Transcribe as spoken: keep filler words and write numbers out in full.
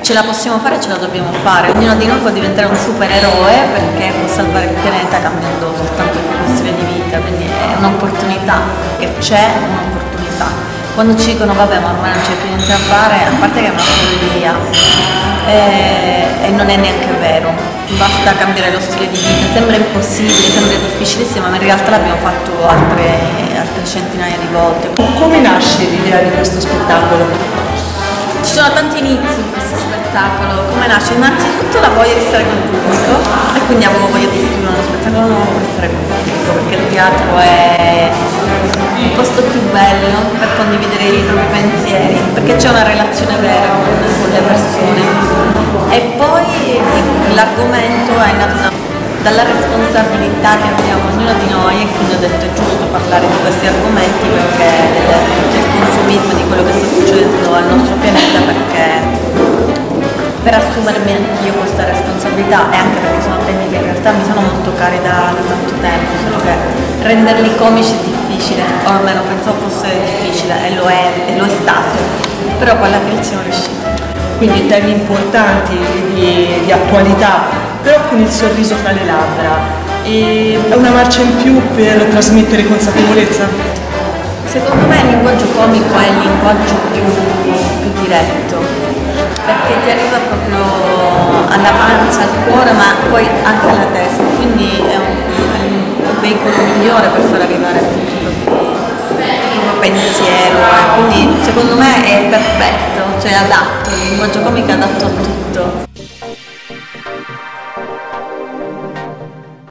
ce la possiamo fare e ce la dobbiamo fare. Ognuno di noi può diventare un supereroe perché può salvare il pianeta cambiando soltanto il proprio stile di vita, quindi è un'opportunità, che c'è un'opportunità. Quando ci dicono vabbè ma ormai non c'è più niente da fare, a parte che è una follia e, e non è neanche vero, basta cambiare lo stile di vita, sembra impossibile, sembra difficilissimo, ma in realtà l'abbiamo fatto altre, altre centinaia di volte. Come nasce l'idea di questo spettacolo? Ci sono tanti inizi in questo spettacolo. Come nasce? Innanzitutto la voglia di stare con il pubblico e quindi avevo voglia di scrivere uno spettacolo nuovo per stare con il pubblico, perché il teatro è il posto più bello per condividere i propri pensieri, perché c'è una relazione vera con, con le persone. E poi l'argomento è nato da, dalla responsabilità che abbiamo ognuno di noi, e quindi ho detto è giusto parlare di questi argomenti perché del consumismo, di quello che sta succedendo al nostro pianeta, perché per assumermi anch'io questa responsabilità, e anche perché sono temi che in realtà mi sono molto cari da, da tanto tempo, solo che renderli comici è difficile, o almeno pensavo fosse difficile, e lo è, e lo è stato, però poi alla fine ci siamo riusciti. Quindi temi importanti di, di attualità, però con il sorriso fra le labbra. E è una marcia in più per trasmettere consapevolezza? Secondo me il linguaggio comico è il linguaggio più, più diretto, perché ti arriva proprio alla pancia, al cuore, ma poi anche alla testa, quindi è un, è un veicolo migliore per far arrivare appunto il proprio pensiero, quindi secondo me è perfetto, cioè è adatto, il linguaggio comico è adatto a tutto.